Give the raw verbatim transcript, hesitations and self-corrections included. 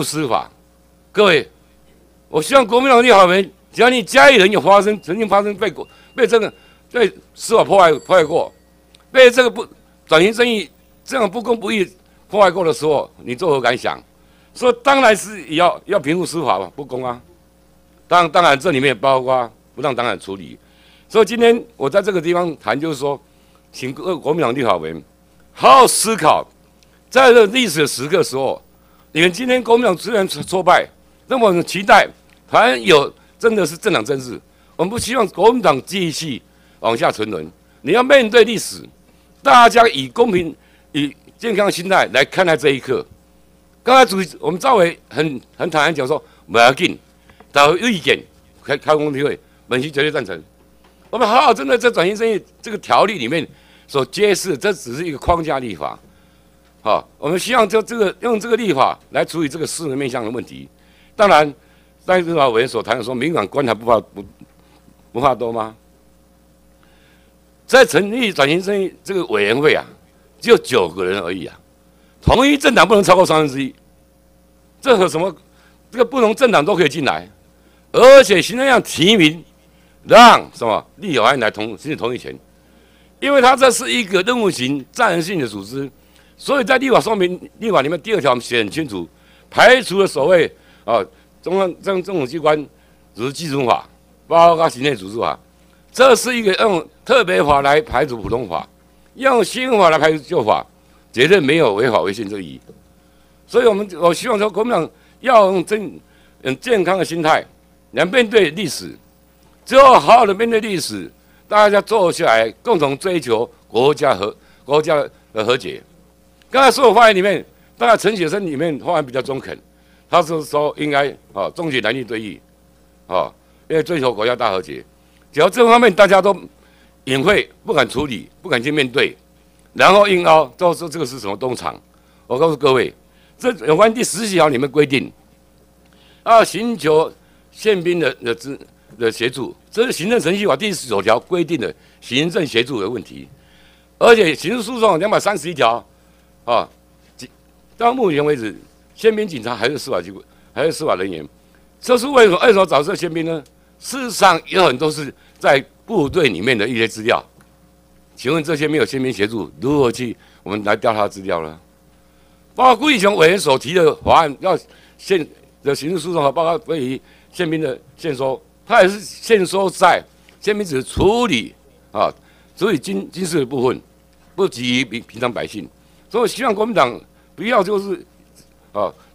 司法。各位，我希望国民党立法委员，只要你嘉义人有发生曾经发生被被这个被司法破坏破坏过，被这个不转型正义这样不公不义破坏过的时候，你作何感想？说当然是要要平复司法嘛，不公啊。当当然这里面包括不当当然处理。所以今天我在这个地方谈，就是说，请各国民党立法委员好好思考，在这历史的时刻时候，你们今天国民党虽然挫败，那么我们期待台湾有真的是政党政治，我们不希望国民党继续往下沉沦。你要面对历史，大家以公平、以健康的心态来看待这一刻。刚才主席我们赵伟很很坦然讲说，不要紧，大家有意见开开公听会，本席绝对赞成。我们好好针对这转型正义这个条例里面所揭示，这只是一个框架立法。好，我们希望就这个用这个立法来处理这个私人面向的问题。当然，在立法委员所谈的说，民管官还不怕不不怕多吗？在成立转型正义这个委员会啊，只有九个人而已啊。同一政党不能超过三分之一，这和什么？这个不同政党都可以进来，而且行政院提名，让什么立法院来同申请同意权，因为它这是一个任务型、战人性的组织，所以在立法说明立法里面第二条写很清楚，排除了所谓啊中央政政府机关组织基础法，包括行政组织法，这是一个用特别法来排除普通法，用新法来排除旧法。绝对没有违法违宪这个意义，所以我们我希望说，国民党要用真很健康的心态来面对历史，只有好好的面对历史，大家坐下来共同追求国家和国家的和解。刚才所有发言里面，大概陈雪生里面发言比较中肯，他是说应该啊终结蓝绿对弈，啊，因为追求国家大和解，只要这方面大家都隐晦，不敢处理，不敢去面对。然后硬凹，都说这个是什么东厂？我告诉各位，这有关第十七条里面规定，要寻求宪兵的的资的协助，这是行政程序法第十九条规定的行政协助的问题。而且刑事诉讼两百三十一条，啊，到目前为止，宪兵警察还是司法机构，还是司法人员。这是为什么？为什么找这宪兵呢？事实上有很多是在部队里面的一些资料。请问这些没有宪兵协助，如何去我们来调查资料呢？包括顾义雄委员所提的法案，要宪的刑事诉讼和包括关于宪兵的限收，他也是限收在宪兵只是处理啊，处理军军事的部分，不及于平平常百姓。所以我希望国民党不要就是啊